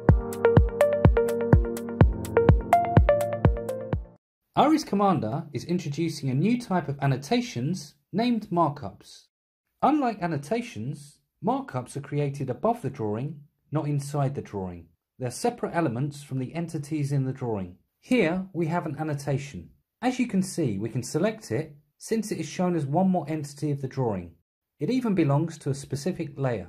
Aries Commander is introducing a new type of annotations named markups. Unlike annotations, markups are created above the drawing, not inside the drawing. They're separate elements from the entities in the drawing. Here we have an annotation. As you can see, we can select it since it is shown as one more entity of the drawing. It even belongs to a specific layer.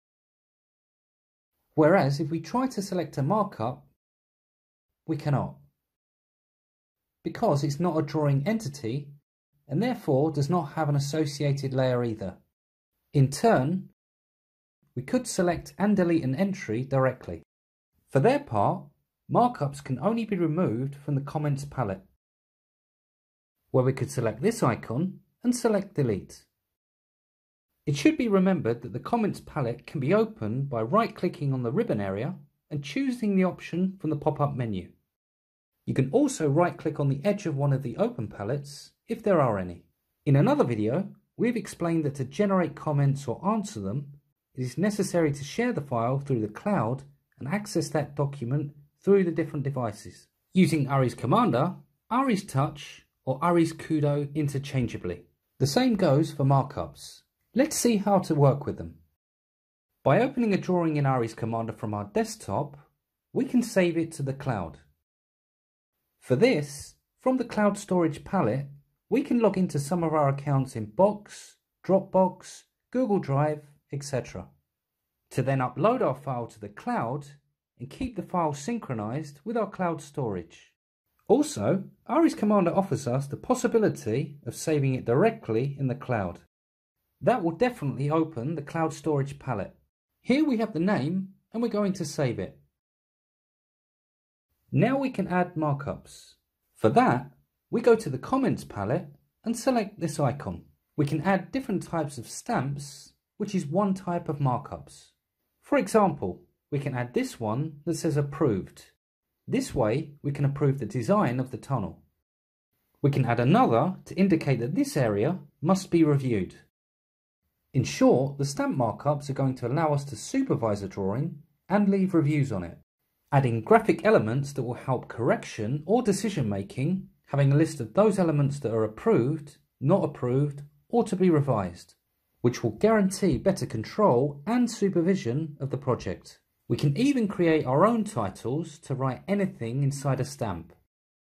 Whereas if we try to select a markup, we cannot, because it's not a drawing entity and therefore does not have an associated layer either. In turn, we could select and delete an entry directly. For their part, markups can only be removed from the comments palette, where we could select this icon and select delete. It should be remembered that the comments palette can be opened by right-clicking on the ribbon area and choosing the option from the pop-up menu. You can also right-click on the edge of one of the open palettes if there are any. In another video, we've explained that to generate comments or answer them, it is necessary to share the file through the cloud and access that document through the different devices, using Aries Commander, Aries Touch, or Aries Kudo interchangeably. The same goes for markups. Let's see how to work with them. By opening a drawing in Aries Commander from our desktop, we can save it to the cloud. For this, from the cloud storage palette, we can log into some of our accounts in Box, Dropbox, Google Drive, etc. to then upload our file to the cloud and keep the file synchronized with our cloud storage. Also, Aries Commander offers us the possibility of saving it directly in the cloud. That will definitely open the cloud storage palette. Here we have the name and we're going to save it. Now we can add markups. For that, we go to the comments palette and select this icon. We can add different types of stamps, which is one type of markups. For example, we can add this one that says approved. This way we can approve the design of the tunnel. We can add another to indicate that this area must be reviewed. In short, the stamp markups are going to allow us to supervise a drawing and leave reviews on it. Adding graphic elements that will help correction or decision making, having a list of those elements that are approved, not approved, or to be revised, which will guarantee better control and supervision of the project. We can even create our own titles to write anything inside a stamp.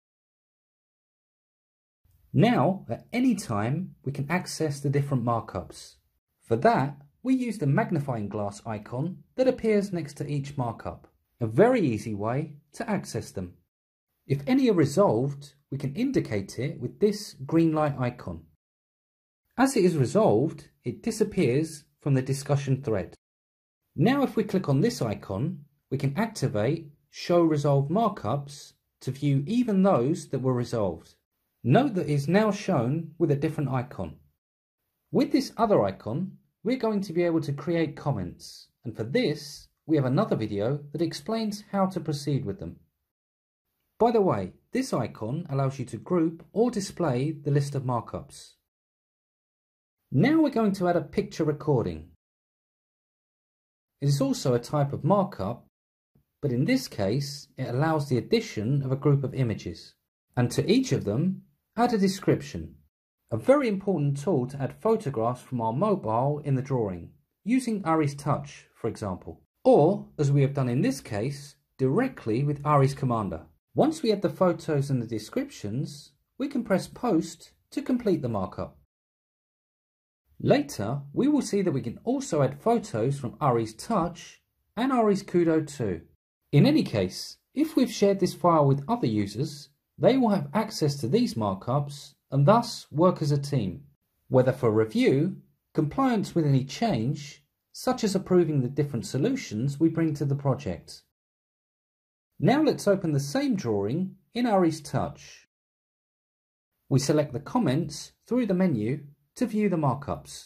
Now, at any time, we can access the different markups. For that, we use the magnifying glass icon that appears next to each markup. A very easy way to access them. If any are resolved, we can indicate it with this green light icon. As it is resolved, it disappears from the discussion thread. Now if we click on this icon, we can activate Show Resolved Markups to view even those that were resolved. Note that it is now shown with a different icon. With this other icon, we're going to be able to create comments, and for this, we have another video that explains how to proceed with them. By the way, this icon allows you to group or display the list of markups. Now we're going to add a picture recording. It is also a type of markup, but in this case it allows the addition of a group of images, and to each of them add a description. A very important tool to add photographs from our mobile in the drawing, using Aries Touch for example. Or, as we have done in this case, directly with Aries Commander. Once we add the photos and the descriptions, we can press Post to complete the markup. Later, we will see that we can also add photos from Aries Touch and Aries Kudo too. In any case, if we've shared this file with other users, they will have access to these markups and thus work as a team, whether for review, compliance with any change, such as approving the different solutions we bring to the project. Now let's open the same drawing in Aries Touch. We select the comments through the menu to view the markups.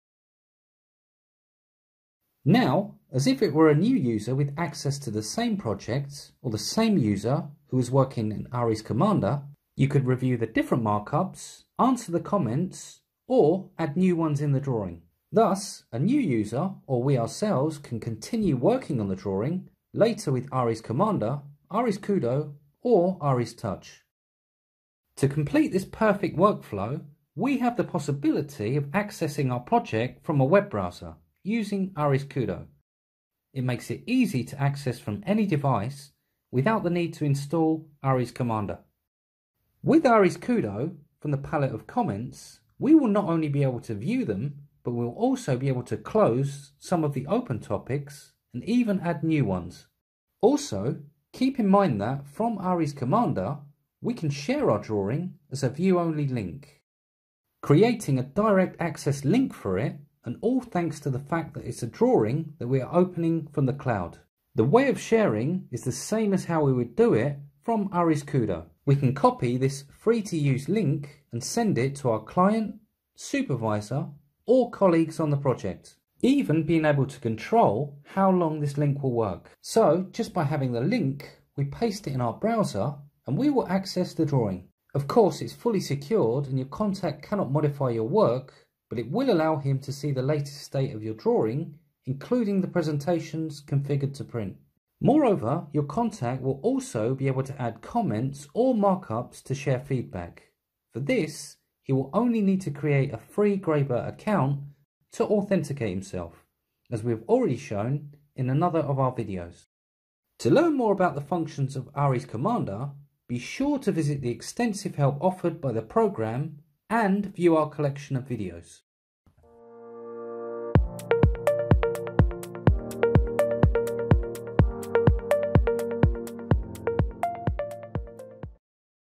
Now, as if it were a new user with access to the same project or the same user who is working in Aries Commander, you could review the different markups, answer the comments, or add new ones in the drawing. Thus, a new user, or we ourselves, can continue working on the drawing, later with Ari's Commander, Ari's Kudo, or Ari's Touch. To complete this perfect workflow, we have the possibility of accessing our project from a web browser using Ari's Kudo. It makes it easy to access from any device without the need to install Ari's Commander. With Ari's Kudo, from the palette of comments, we will not only be able to view them, but we'll also be able to close some of the open topics and even add new ones. Also, keep in mind that from Ari's Commander, we can share our drawing as a view-only link, creating a direct access link for it, and all thanks to the fact that it's a drawing that we are opening from the cloud. The way of sharing is the same as how we would do it from Ari's Kudo. We can copy this free-to-use link and send it to our client, supervisor, or colleagues on the project, even being able to control how long this link will work. So just by having the link, we paste it in our browser and we will access the drawing. Of course, it's fully secured and your contact cannot modify your work, but it will allow him to see the latest state of your drawing, including the presentations configured to print. Moreover, your contact will also be able to add comments or markups to share feedback. For this, he will only need to create a free Graebert account to authenticate himself, as we have already shown in another of our videos. To learn more about the functions of Ari's Commander, be sure to visit the extensive help offered by the program and view our collection of videos.